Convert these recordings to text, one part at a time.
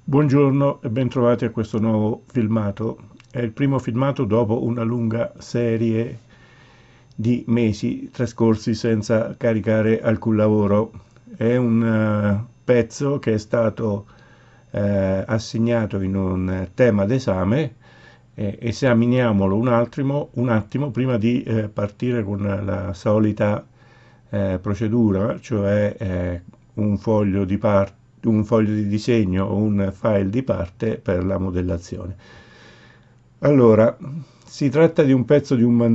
Buongiorno e bentrovati a questo nuovo filmato. È il primo filmato dopo una lunga serie di mesi trascorsi senza caricare alcun lavoro. È un pezzo che è stato assegnato in un tema d'esame. Esaminiamolo un attimo prima di partire con la solita procedura, cioè un foglio di disegno o un file di parte per la modellazione. Allora, si tratta di un pezzo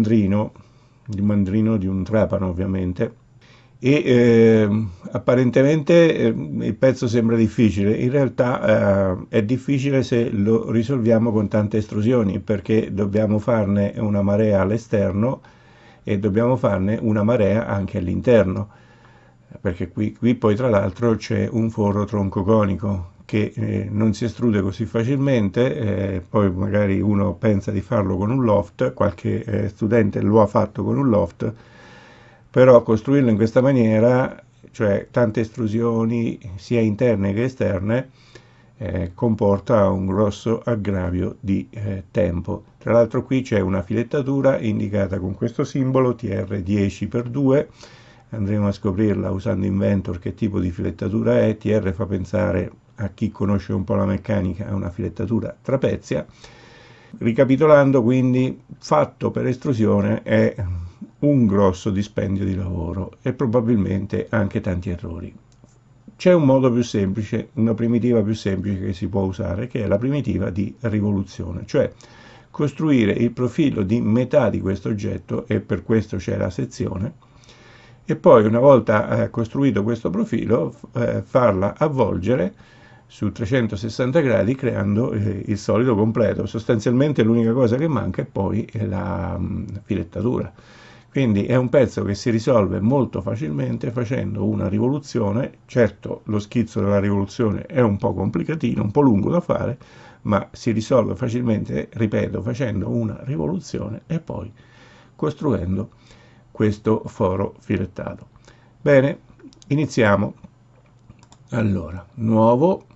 di un mandrino di un trapano ovviamente, e apparentemente il pezzo sembra difficile, in realtà è difficile se lo risolviamo con tante estrusioni, perché dobbiamo farne una marea all'esterno e dobbiamo farne una marea anche all'interno, perché qui poi tra l'altro c'è un forro troncoconico che non si estrude così facilmente. Poi magari uno pensa di farlo con un loft, qualche studente lo ha fatto con un loft, però costruirlo in questa maniera, cioè tante estrusioni sia interne che esterne, comporta un grosso aggravio di tempo. Tra l'altro qui c'è una filettatura indicata con questo simbolo TR10x2. Andremo a scoprirla usando Inventor che tipo di filettatura è. TR fa pensare, a chi conosce un po' la meccanica, a una filettatura trapezia. Ricapitolando, quindi, fatto per estrusione è un grosso dispendio di lavoro e probabilmente anche tanti errori. C'è un modo più semplice, una primitiva più semplice che si può usare, che è la primitiva di rivoluzione, cioè costruire il profilo di metà di questo oggetto, e per questo c'è la sezione, e poi una volta costruito questo profilo farla avvolgere su 360 gradi creando il solido completo. Sostanzialmente l'unica cosa che manca è poi la filettatura. Quindi è un pezzo che si risolve molto facilmente facendo una rivoluzione. Certo, lo schizzo della rivoluzione è un po' complicatino, un po' lungo da fare, ma si risolve facilmente, ripeto, facendo una rivoluzione e poi costruendo questo foro filettato. Bene, iniziamo. Allora, nuovo,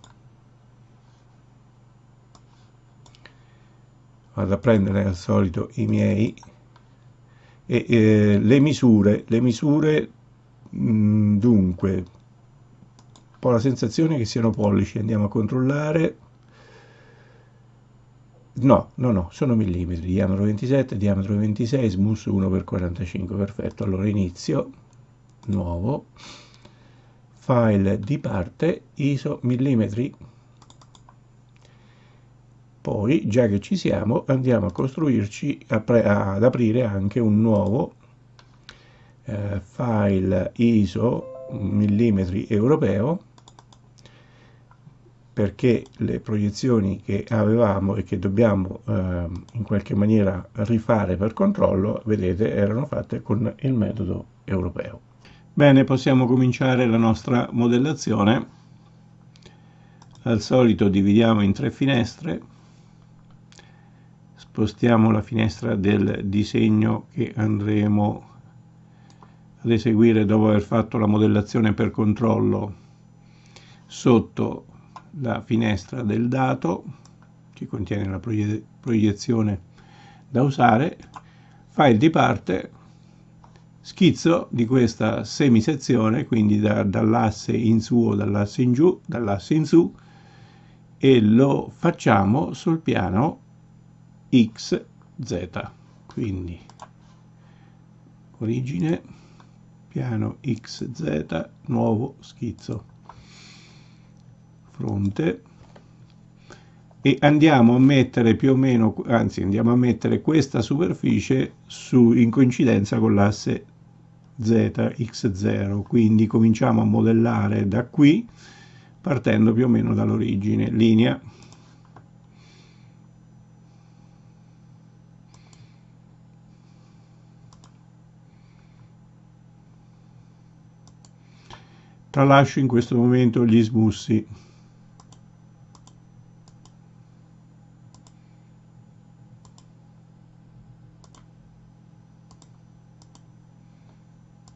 vado a prendere al solito i miei e le misure dunque, un po' la sensazione che siano pollici, andiamo a controllare. No, sono millimetri, diametro 27, diametro 26, smus 1/45, perfetto. Allora inizio, nuovo, file di parte, ISO millimetri. Poi, già che ci siamo, andiamo a costruirci, ad aprire anche un nuovo file ISO millimetri europeo, perché le proiezioni che avevamo e che dobbiamo in qualche maniera rifare per controllo, vedete, erano fatte con il metodo europeo. Bene, possiamo cominciare la nostra modellazione. Al solito dividiamo in 3 finestre, spostiamo la finestra del disegno che andremo ad eseguire dopo aver fatto la modellazione per controllo sotto la finestra del dato che contiene la proiezione da usare, file di parte, schizzo di questa semisezione, quindi dall'asse in su o dall'asse in giù, dall'asse in su, e lo facciamo sul piano XZ, quindi origine, piano XZ, nuovo schizzo, fronte, e andiamo a mettere più o meno, anzi andiamo a mettere questa superficie in coincidenza con l'asse ZX0, quindi cominciamo a modellare da qui partendo più o meno dall'origine, linea, tralascio in questo momento gli smussi.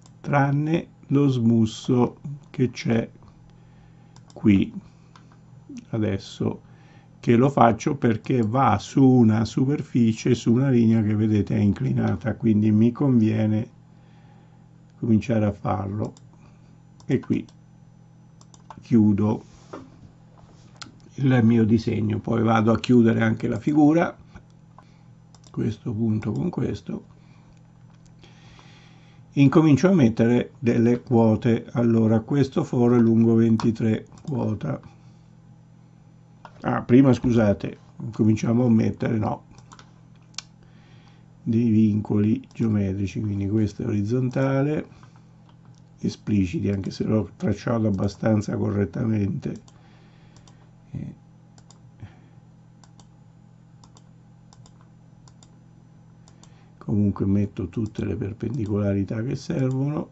Tranne lo smusso che c'è qui, adesso che lo faccio perché va su una superficie, su una linea che vedete è inclinata, quindi mi conviene cominciare a farlo. E qui chiudo il mio disegno, poi vado a chiudere anche la figura, questo punto con questo, incomincio a mettere delle quote. Allora questo foro è lungo 23 quota, prima scusate, cominciamo a mettere dei vincoli geometrici, quindi questo è orizzontale, espliciti anche se l'ho tracciato abbastanza correttamente. Comunque metto tutte le perpendicolarità che servono.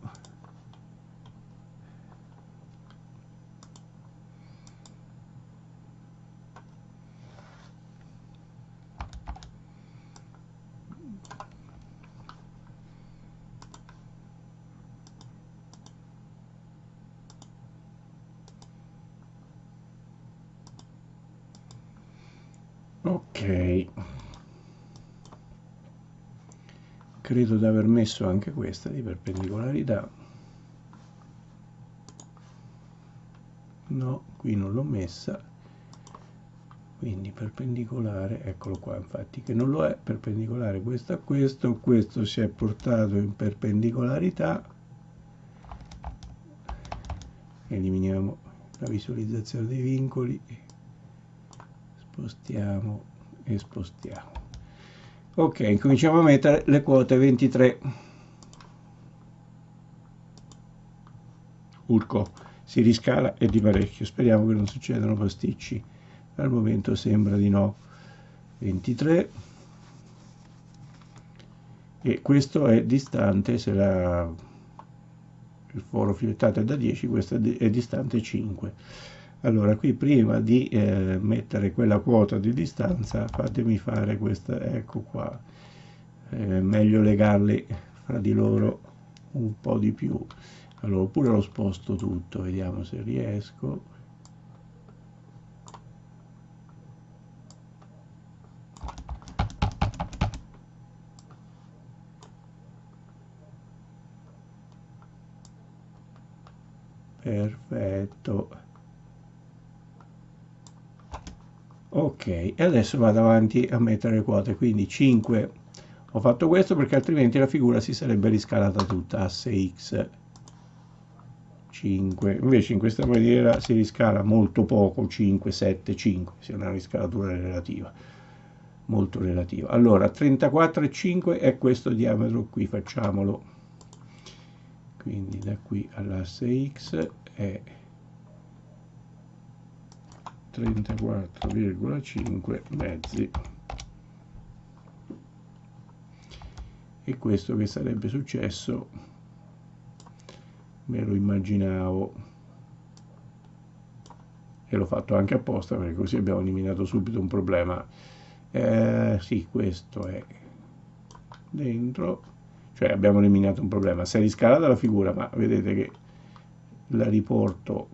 Ok, credo di aver messo anche questa di perpendicolarità. No, qui non l'ho messa, quindi perpendicolare, eccolo qua, infatti che non lo è, perpendicolare questo a questo, questo si è portato in perpendicolarità, eliminiamo la visualizzazione dei vincoli, spostiamo e spostiamo. Ok, cominciamo a mettere le quote 23. Urco si riscala e di parecchio, speriamo che non succedano pasticci. Al momento sembra di no. 23, e questo è distante, se il foro filettato è da 10, questo è distante 5. Allora qui prima di mettere quella quota di distanza fatemi fare questa, ecco qua, meglio legarli fra di loro un po' di più. Allora oppure lo sposto tutto, vediamo se riesco. Perfetto. Ok, e adesso vado avanti a mettere le quote, quindi 5. Ho fatto questo perché altrimenti la figura si sarebbe riscalata tutta, asse X, 5. Invece in questa maniera si riscala molto poco, 5, 7, 5, sia una riscalatura relativa, molto relativa. Allora 34,5 è questo diametro qui, facciamolo. Quindi da qui all'asse X è 34,5 mezzi. E questo che sarebbe successo me lo immaginavo, e l'ho fatto anche apposta perché così abbiamo eliminato subito un problema. Sì, questo è dentro, cioè abbiamo eliminato un problema, si è riscalata la figura, ma vedete che la riporto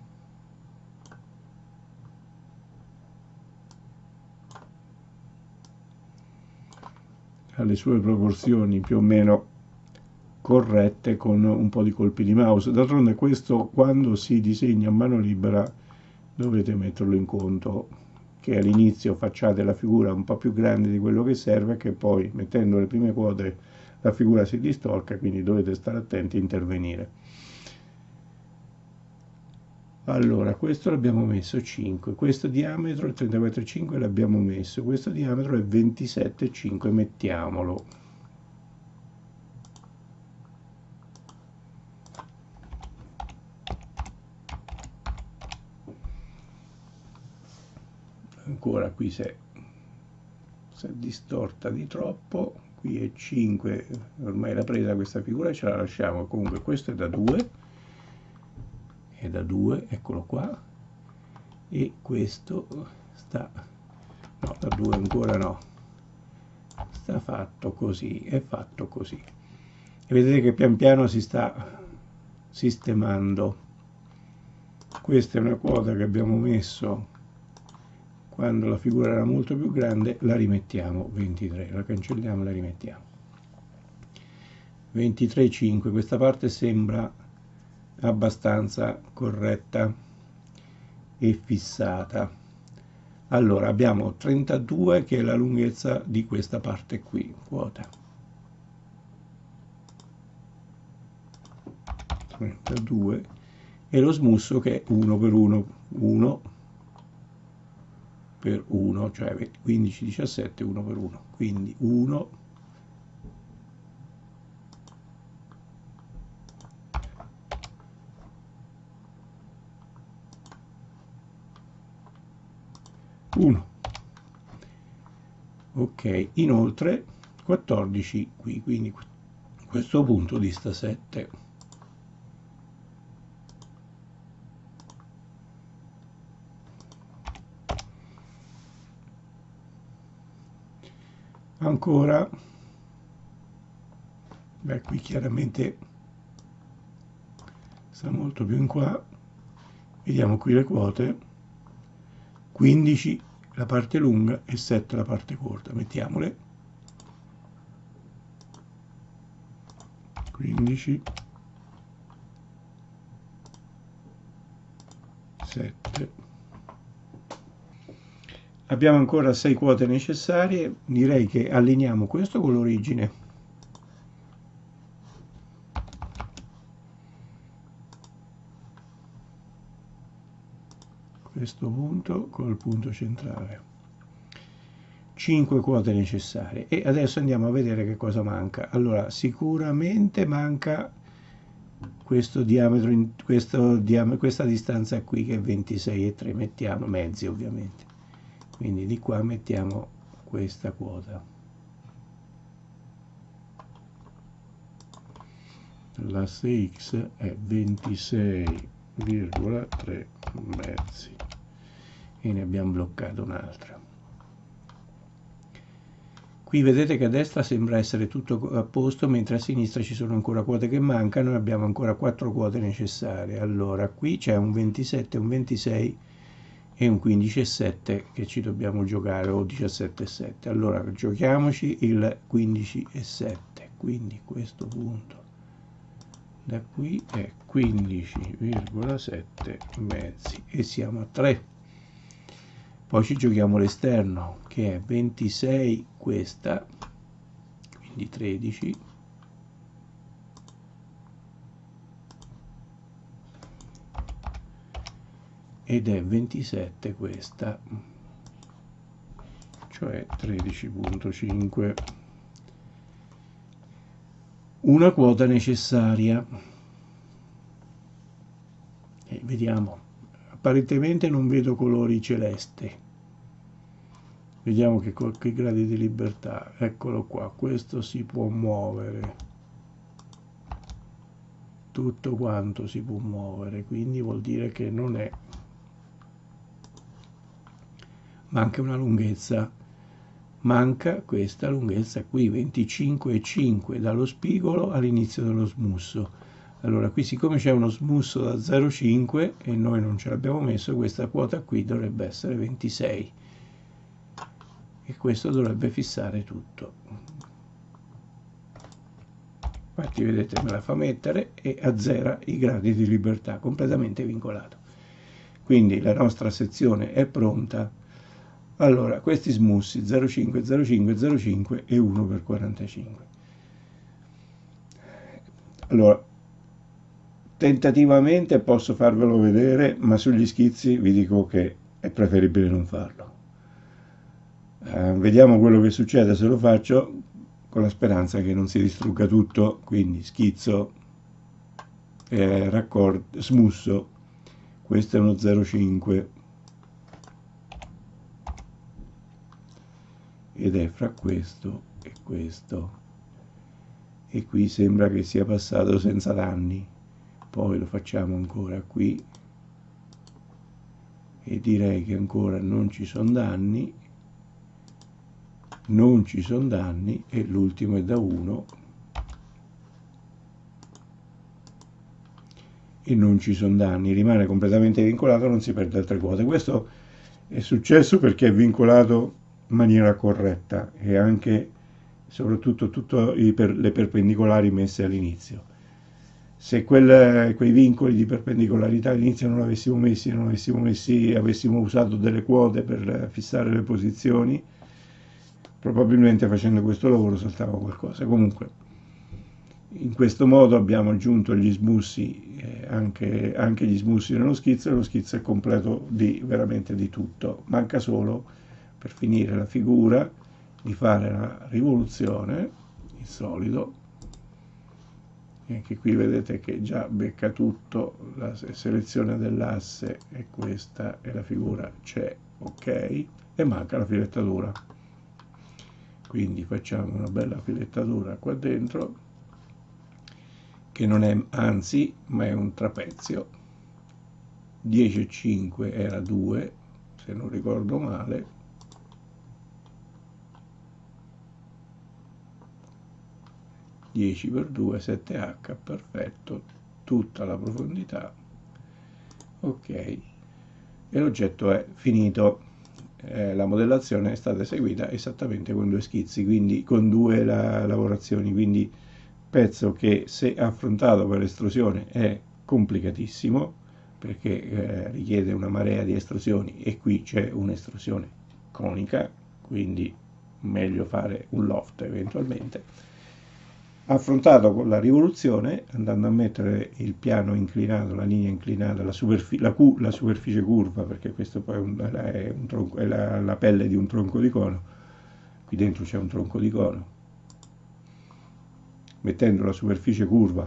alle sue proporzioni più o meno corrette con un po' di colpi di mouse. D'altronde questo, quando si disegna a mano libera, dovete metterlo in conto, che all'inizio facciate la figura un po' più grande di quello che serve, che poi mettendo le prime quote la figura si distorca, quindi dovete stare attenti a intervenire. Allora, questo l'abbiamo messo 5, questo diametro è 34,5, l'abbiamo messo, questo diametro è 27,5, mettiamolo. Ancora qui si è distorta di troppo, qui è 5, ormai l'ha presa questa figura, ce la lasciamo. Comunque questo è da 2, eccolo qua, e questo sta, no, da 2 ancora no, sta fatto così, è fatto così, e vedete che pian piano si sta sistemando. Questa è una quota che abbiamo messo quando la figura era molto più grande la rimettiamo 23, la cancelliamo e la rimettiamo 23,5. Questa parte sembra abbastanza corretta e fissata. Allora abbiamo 32 che è la lunghezza di questa parte qui, quota 32, e lo smusso che è 1 per 1, 1 per 1, cioè 15, 17, 1 per 1, quindi 1 1. Ok, inoltre 14 qui, quindi questo punto dista 7. Ancora, beh, qui chiaramente sta molto più in qua, vediamo qui le quote, 15 la parte lunga e 7 la parte corta, mettiamole, 15, 7. Abbiamo ancora 6 quote necessarie, direi che allineiamo questo con l'origine. Questo punto col punto centrale. 5 quote necessarie e adesso andiamo a vedere che cosa manca. Allora, sicuramente manca questo diametro, questa distanza qui che è 26,3, mettiamo mezzi ovviamente, quindi di qua mettiamo questa quota, l'asse x è 26,3 mezzi e ne abbiamo bloccato un'altra. Qui vedete che a destra sembra essere tutto a posto, mentre a sinistra ci sono ancora quote che mancano e abbiamo ancora 4 quote necessarie. Allora, qui c'è un 27, un 26 e un 15,7 che ci dobbiamo giocare, o 17,7. Allora, giochiamoci il 15,7. Quindi questo punto da qui è 15,7 mezzi e siamo a 3. Poi ci giochiamo l'esterno che è 26 questa, quindi 13, ed è 27 questa, cioè 13,5. Una quota necessaria. E vediamo, apparentemente non vedo colori celesti. Vediamo che gradi di libertà, eccolo qua, questo si può muovere, tutto quanto si può muovere, quindi vuol dire che non è, manca una lunghezza, manca questa lunghezza qui, 25,5 dallo spigolo all'inizio dello smusso. Allora qui siccome c'è uno smusso da 0,5 e noi non ce l'abbiamo messo, questa quota qui dovrebbe essere 26. E questo dovrebbe fissare tutto. Infatti vedete me la fa mettere e azzera i gradi di libertà, completamente vincolato. Quindi la nostra sezione è pronta. Allora, questi smussi 0,5, 0,5, 0,5 e 1 per 45. Allora, tentativamente posso farvelo vedere, ma sugli schizzi vi dico che è preferibile non farlo. Vediamo quello che succede se lo faccio, con la speranza che non si distrugga tutto. Quindi schizzo, smusso, questo è uno 0,5 ed è fra questo, e qui sembra che sia passato senza danni. Poi lo facciamo ancora qui e direi che ancora non ci sono danni. Non ci sono danni e l'ultimo è da 1 e non ci sono danni, rimane completamente vincolato, non si perde altre quote. Questo È successo perché è vincolato in maniera corretta e anche soprattutto le perpendicolari messe all'inizio. Se quei vincoli di perpendicolarità all'inizio non avessimo messi, avessimo usato delle quote per fissare le posizioni, probabilmente facendo questo lavoro saltava qualcosa. Comunque, in questo modo abbiamo aggiunto gli smussi, anche gli smussi nello schizzo, e lo schizzo è completo veramente di tutto. Manca solo, per finire la figura, di fare la rivoluzione, il solido, e anche qui vedete che già becca tutto, la selezione dell'asse è questa e la figura c'è, ok, e manca la filettatura. Quindi facciamo una bella filettatura qua dentro, che non è anzi, ma è un trapezio. 10,5 era 2, se non ricordo male. 10 per 2, 7H, perfetto, tutta la profondità, ok, e l'oggetto è finito. La modellazione è stata eseguita esattamente con due schizzi, quindi con due lavorazioni, quindi pezzo che se affrontato per estrusione è complicatissimo perché richiede una marea di estrusioni e qui c'è un'estrusione conica, quindi meglio fare un loft eventualmente. Affrontato con la rivoluzione, andando a mettere il piano inclinato, la linea inclinata, la superficie curva, perché questo poi è la pelle di un tronco di cono, qui dentro c'è un tronco di cono, mettendo la superficie curva,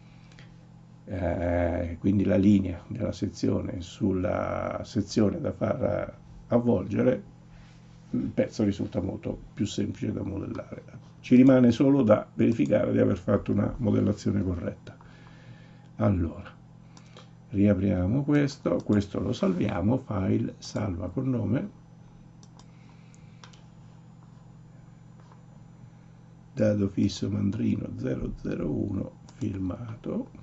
quindi la linea della sezione sulla sezione da far avvolgere, il pezzo risulta molto più semplice da modellare. Ci rimane solo da verificare di aver fatto una modellazione corretta. Allora, riapriamo questo lo salviamo, file, salva col nome, dado fisso Mandrino 001, filmato.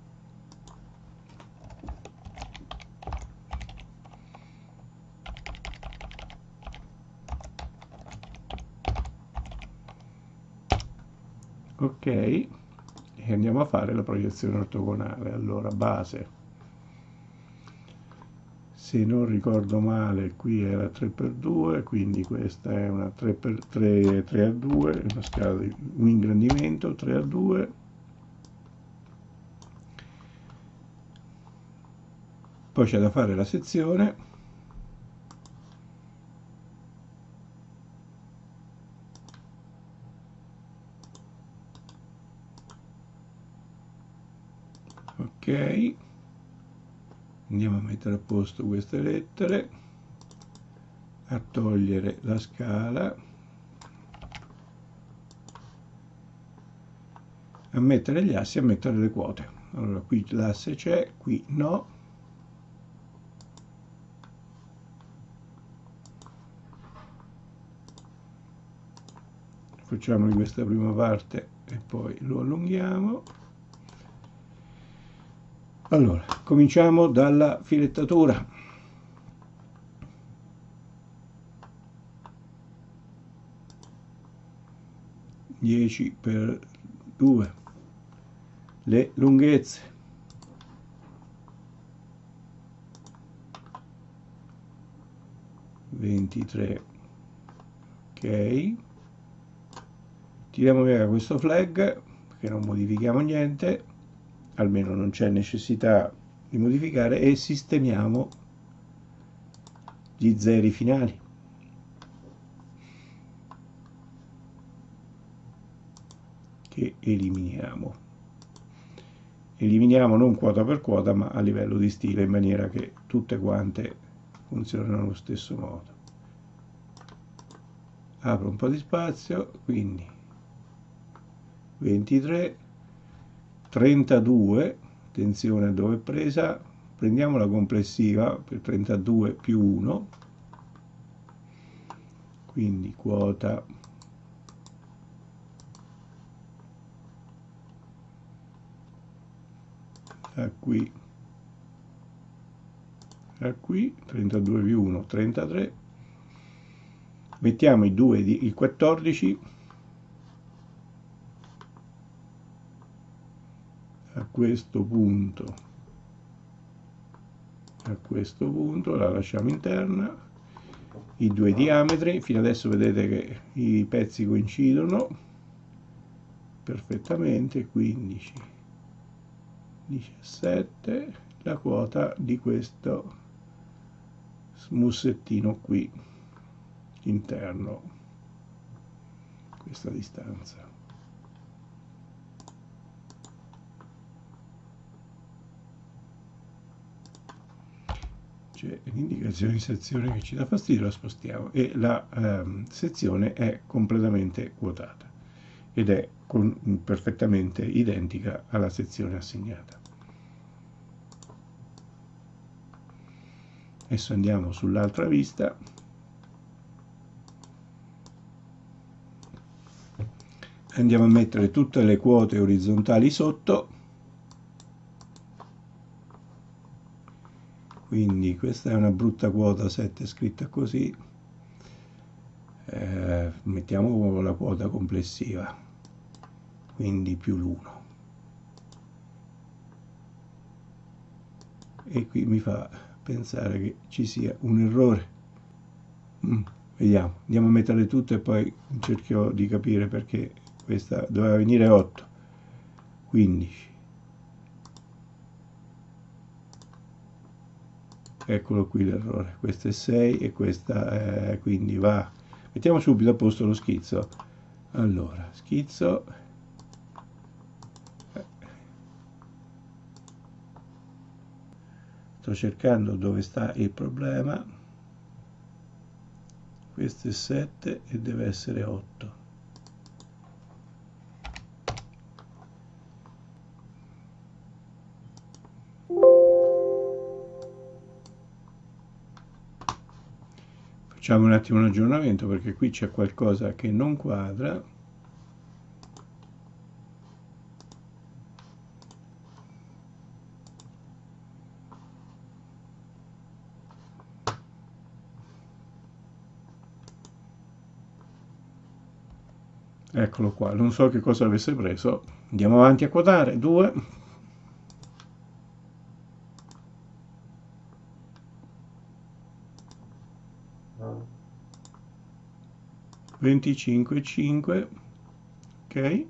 Ok, e andiamo a fare la proiezione ortogonale. Allora, base, se non ricordo male qui era 3x2, quindi questa è una 3x3 a2, una scala di un ingrandimento 3x2, poi c'è da fare la sezione, ok, andiamo a mettere a posto queste lettere, a togliere la scala, a mettere gli assi, a mettere le quote. Allora qui l'asse c'è, qui no, facciamo di questa prima parte e poi lo allunghiamo. Allora, cominciamo dalla filettatura. Dieci per 2, le lunghezze, ventitré, ok, tiriamo via questo flag perché non modifichiamo niente, almeno non c'è necessità di modificare, e sistemiamo gli zeri finali. Che eliminiamo. Eliminiamo non quota per quota, ma a livello di stile, in maniera che tutte quante funzionano allo stesso modo. Apro un po' di spazio, quindi 23, 32, attenzione a dove è presa, prendiamo la complessiva per 32 più 1, quindi quota da qui a qui, 32 più 1, 33, mettiamo i 2 di il 14, a questo punto la lasciamo interna, i due diametri, fino adesso vedete che i pezzi coincidono perfettamente, 15, 17, la quota di questo smussettino qui interno, questa distanza. C'è l'indicazione di sezione che ci dà fastidio, la spostiamo e la sezione è completamente quotata ed è perfettamente identica alla sezione assegnata. Adesso andiamo sull'altra vista, andiamo a mettere tutte le quote orizzontali sotto, quindi questa è una brutta quota 7 scritta così, mettiamo la quota complessiva, quindi più l'1, e qui mi fa pensare che ci sia un errore. Vediamo, andiamo a metterle tutte e poi cercherò di capire perché questa doveva venire 8, 15, eccolo qui l'errore, questa è 6 e questa è, quindi va, mettiamo subito a posto lo schizzo. Allora, schizzo, sto cercando dove sta il problema, questo è 7 e deve essere 8. Facciamo un attimo un aggiornamento perché qui c'è qualcosa che non quadra. Eccolo qua, non so che cosa avesse preso. Andiamo avanti a quotare, 2. 25,5, ok.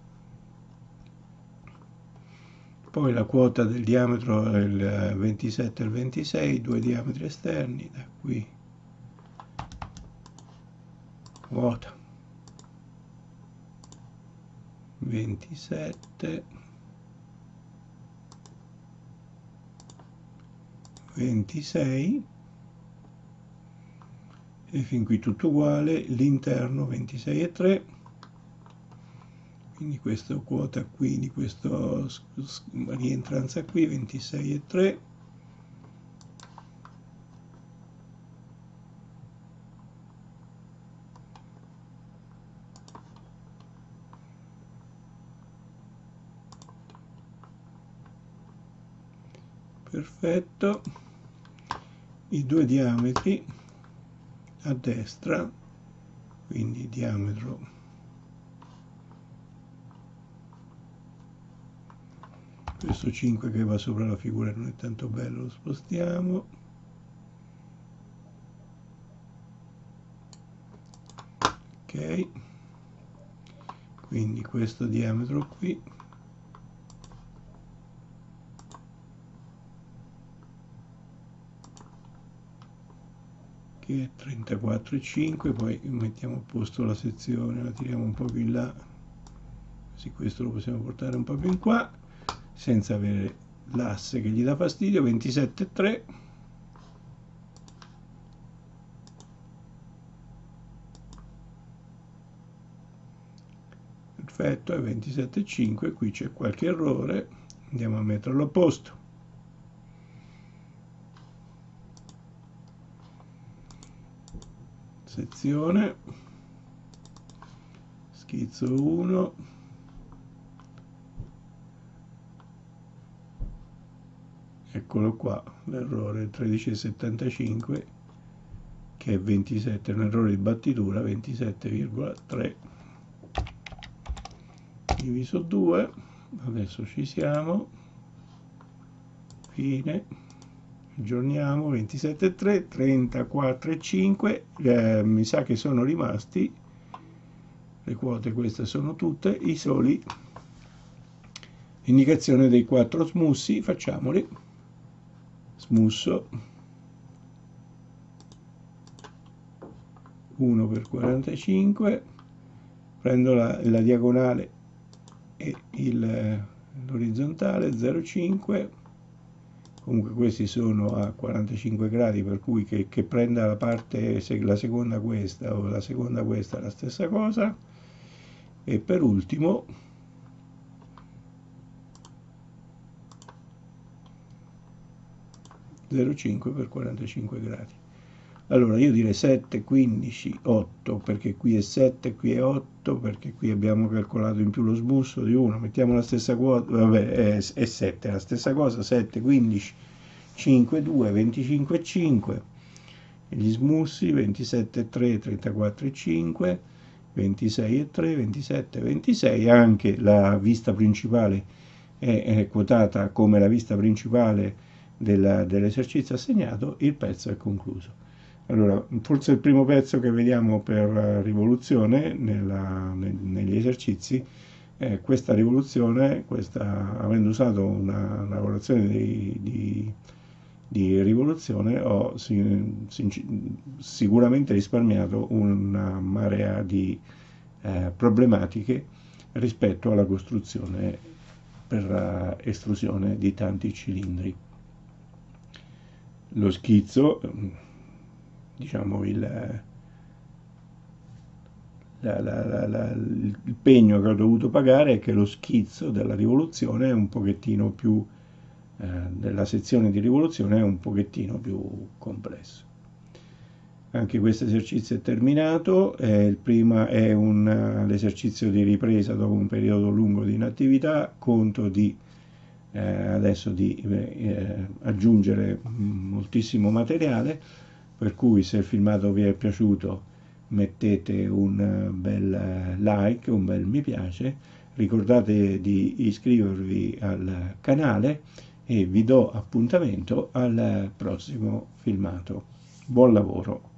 Poi la quota del diametro è il 27 e il 26, due diametri esterni, da qui quota 27, 26 e fin qui tutto uguale, l'interno 26 e 3, quindi questa quota qui di questa rientranza qui 26 e 3, perfetto, i due diametri a destra, quindi diametro questo 5 che va sopra la figura non è tanto bello, lo spostiamo, ok, quindi questo diametro qui che è 34,5, poi mettiamo a posto la sezione, la tiriamo un po' più in là, così questo lo possiamo portare un po' più in qua, senza avere l'asse che gli dà fastidio, 27,3, perfetto, è 27,5, qui c'è qualche errore, andiamo a metterlo a posto. Sezione, schizzo 1, eccolo qua, l'errore 13,75 che è 27, un errore di battitura, 27,3 diviso 2, adesso ci siamo, fine, aggiorniamo, 27,3, 34,5, mi sa che sono rimasti, le quote queste sono tutte, i soli, indicazione dei 4 smussi, facciamoli, smusso, 1 per 45, prendo la diagonale e l'orizzontale, 0,5, comunque questi sono a 45 gradi, per cui che prenda la parte, la seconda questa o la seconda questa è la stessa cosa, e per ultimo 0,5 per 45 gradi. Allora io direi 7, 15, 8, perché qui è 7, qui è 8, perché qui abbiamo calcolato in più lo smusso di 1, mettiamo la stessa quota, vabbè, è 7, la stessa cosa, 7, 15, 5, 2, 25, 5, gli smussi, 27, 3, 34, 5, 26 3, 27, 26, anche la vista principale è quotata come la vista principale dell'esercizio assegnato, il pezzo è concluso. Allora, forse il primo pezzo che vediamo per rivoluzione negli esercizi, questa rivoluzione, avendo usato una lavorazione di rivoluzione, ho sicuramente risparmiato una marea di problematiche rispetto alla costruzione per estrusione di tanti cilindri. Lo schizzo, diciamo il pegno che ho dovuto pagare è che lo schizzo della rivoluzione è un pochettino più della sezione di rivoluzione è un pochettino più complesso. Anche questo esercizio è terminato, il prima è l'esercizio di ripresa dopo un periodo lungo di inattività, conto adesso di aggiungere moltissimo materiale, per cui se il filmato vi è piaciuto mettete un bel like, un bel mi piace, ricordate di iscrivervi al canale e vi do appuntamento al prossimo filmato. Buon lavoro!